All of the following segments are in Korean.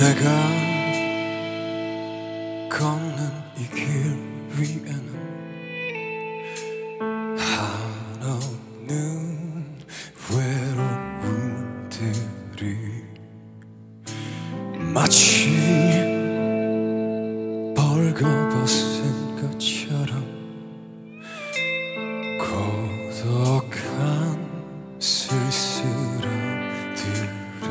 내가 걷는 이 길 위에는 한없는 외로움들이 마치 벌거벗은 것처럼 고독한 쓸쓸함들이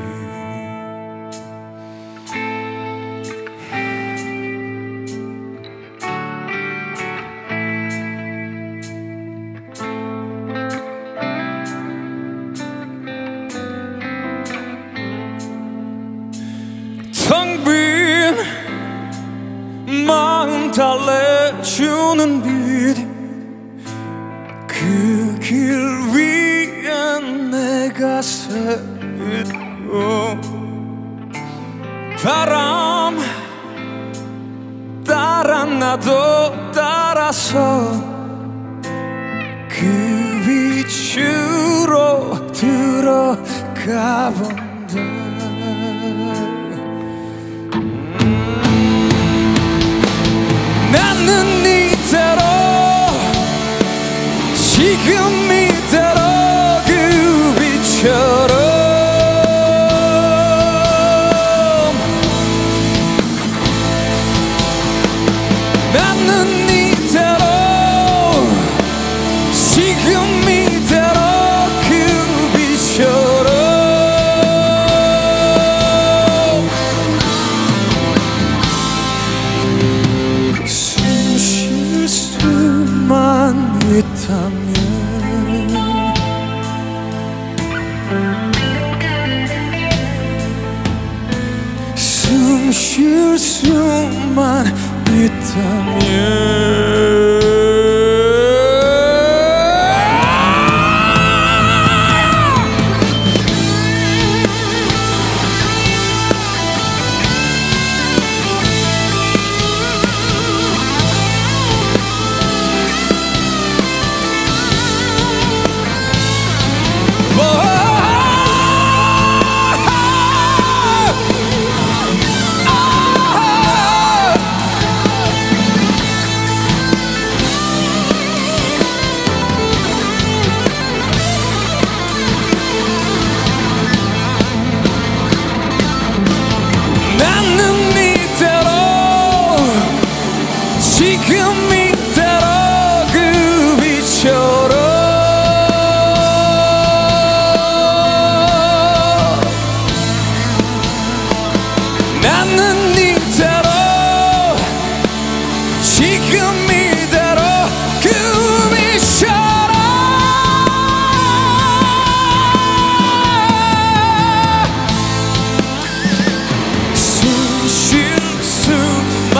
텅 빈 마음 달래주는 빛 그 길 위에 내가 서 있고 바람 따라 나도 따라서 그 위치로 들어가 본다. 나는 이대로 지금 이대로 그 빛처럼 나는 이대로 지금 이대로 그 빛처럼 있다면 숨 쉴 수만 있다면 지금 이대로 그 빛처럼 나는 이대로 지금 이대로 그 빛처럼 숨 쉴 수만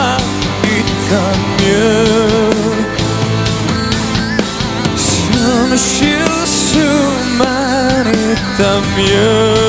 숨 쉴 수만 있다면